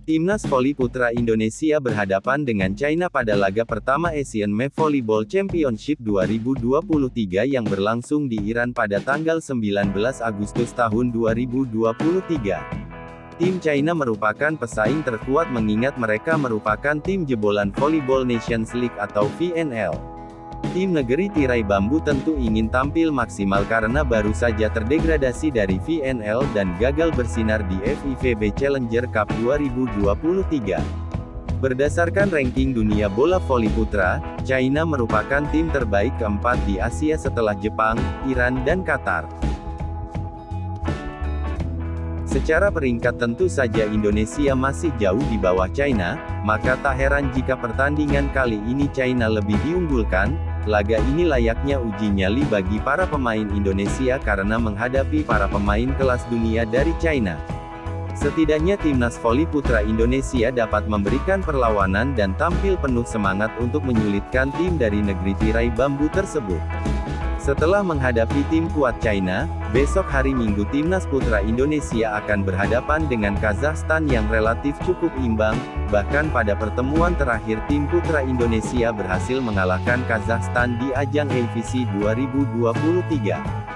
Timnas voli putra Indonesia berhadapan dengan China pada laga pertama Asian Map Volleyball Championship 2023 yang berlangsung di Iran pada tanggal 19 Agustus tahun 2023. Tim China merupakan pesaing terkuat mengingat mereka merupakan tim jebolan Volleyball Nations League atau VNL. Tim negeri tirai bambu tentu ingin tampil maksimal karena baru saja terdegradasi dari VNL dan gagal bersinar di FIVB Challenger Cup 2023. Berdasarkan ranking dunia bola voli putra, China merupakan tim terbaik keempat di Asia setelah Jepang, Iran dan Qatar. Secara peringkat tentu saja Indonesia masih jauh di bawah China, maka tak heran jika pertandingan kali ini China lebih diunggulkan. Laga ini layaknya uji nyali bagi para pemain Indonesia karena menghadapi para pemain kelas dunia dari China. Setidaknya timnas voli putra Indonesia dapat memberikan perlawanan dan tampil penuh semangat untuk menyulitkan tim dari negeri tirai bambu tersebut. Setelah menghadapi tim kuat China, besok hari Minggu timnas putra Indonesia akan berhadapan dengan Kazakhstan yang relatif cukup imbang, bahkan pada pertemuan terakhir tim putra Indonesia berhasil mengalahkan Kazakhstan di ajang AFC 2023.